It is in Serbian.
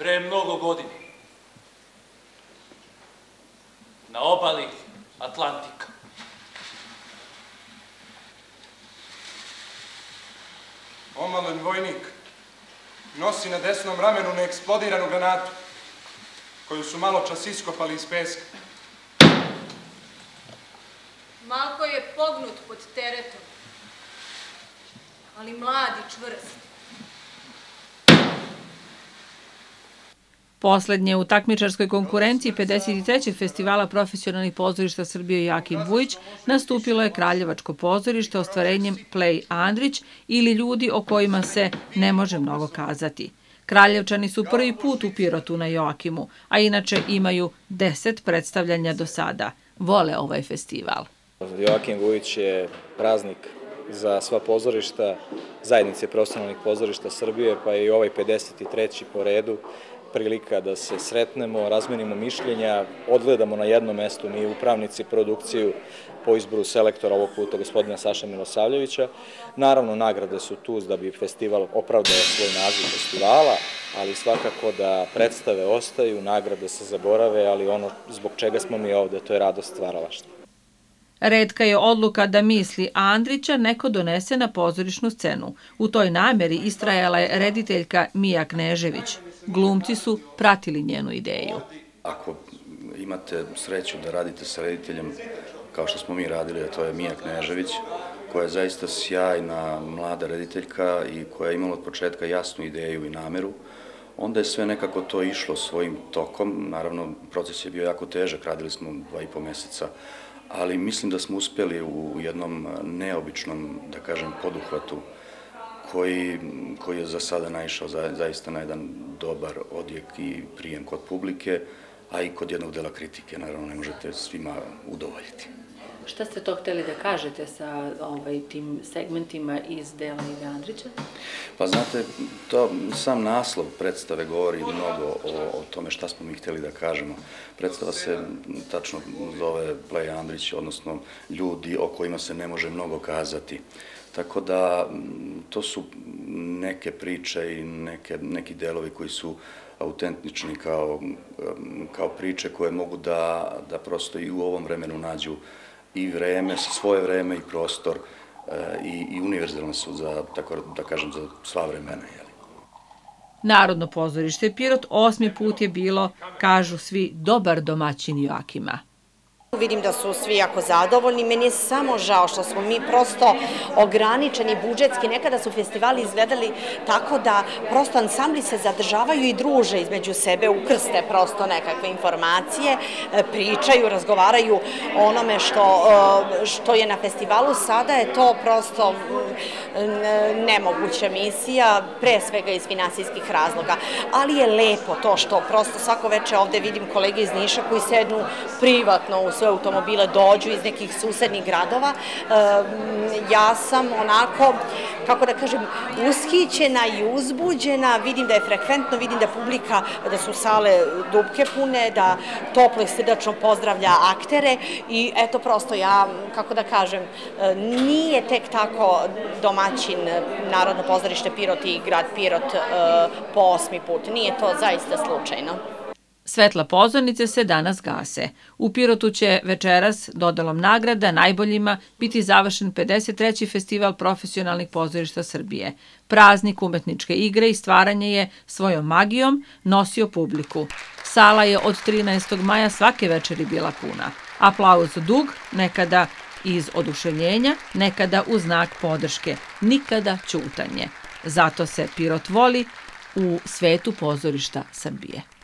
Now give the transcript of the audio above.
pre mnogo godina, na obali Atlantika. Omalen vojnik nosi na desnom ramenu neeksplodiranu granatu, koju su malo čas iskopali iz peska. Malko je pognut pod teretom, ali mlad i čvrst. Poslednje u takmičarskoj konkurenciji 53. festivala profesionalnih pozorišta Srbije Joakim Vujić nastupilo je Kraljevačko pozorište ostvarenjem Plej Andrić ili Ljudi o kojima se ne može mnogo kazati. Kraljevčani su prvi put u Pirotu na Joakimu, a inače imaju 10 predstavljanja do sada. Vole ovaj festival. Joakim Vujić je praznik za sva pozorišta, zajednice profesionalnih pozorišta Srbije, pa je i ovaj 53. po redu prilika da se sretnemo, razmenimo mišljenja, odgledamo na jednom mestu mi upravnici produkciju po izboru selektora ovog puta gospodina Saša Milosavljevića. Naravno, nagrade su tu da bi festival opravdao svoj naziv festivala, ali svakako da predstave ostaju, nagrade se zaborave, ali ono zbog čega smo mi ovde, to je radost stvaralaštva. Retka je odluka da misli Andrića neko donese na pozorišnu scenu. U toj nameri istrajala je rediteljka Mija Knežević. Glumci su pratili njenu ideju. Ako imate sreću da radite sa rediteljem kao što smo mi radili, a to je Mija Knežević, koja je zaista sjajna mlada rediteljka i koja je imala od početka jasnu ideju i nameru, onda je sve nekako to išlo svojim tokom. Naravno, proces je bio jako težak, radili smo 2,5 meseca, ali mislim da smo uspjeli u jednom neobičnom, da kažem, poduhvatu koji je za sada naišao zaista na jedan dobar odjek i prijem kod publike, a i kod jednog dela kritike. Naravno, ne možete svima udovoljiti. Šta ste to hteli da kažete sa tim segmentima iz dela Ive Andrića? Pa znate, sam naslov predstave govori mnogo o tome šta smo mi hteli da kažemo. Predstava se tačno zove Plej Andrić, odnosno Ljudi o kojima se ne može mnogo kazati. Tako da to su neke priče i neki delovi koji su autentični kao priče koje mogu da prosto i u ovom vremenu nađu i vreme, svoje vreme i prostor i univerzalne su za, tako da kažem, za sva vremena. Narodno pozorište Pirot 8. put je bilo, kažu svi, dobar domaćin Joakima. Vidim da su svi jako zadovoljni, meni je samo žao što smo mi prosto ograničeni budžetski, nekada su festivali izgledali tako da prosto ansambli se zadržavaju i druže između sebe, ukrste prosto nekakve informacije, pričaju, razgovaraju o onome što je na festivalu. Sada je to prosto nemoguća misija, pre svega iz finansijskih razloga, ali je lepo to što prosto svako veče ovde vidim kolege iz Niša koji sednu privatno u sve automobile, dođu iz nekih susednih gradova. Ja sam onako, kako da kažem, ushićena i uzbuđena, vidim da je frekventno, vidim da publika, da su sale dupke pune, da toplo i srdačno pozdravlja aktere i eto prosto ja, kako da kažem, nije tek tako domaćin Narodno pozorište Pirot i grad Pirot po 8. put, nije to zaista slučajno. Svetla pozornice se danas gase. U Pirotu će večeras dodalom nagrada najboljima biti završen 53. festival profesionalnih pozorišta Srbije. Praznik umetničke igre i stvaranje je svojom magijom nosio publiku. Sala je od 13. maja svake večeri bila puna. Aplauz dug, nekada iz oduševljenja, nekada u znak podrške, nikada ćutanje. Zato se Pirot voli u svetu pozorišta Srbije.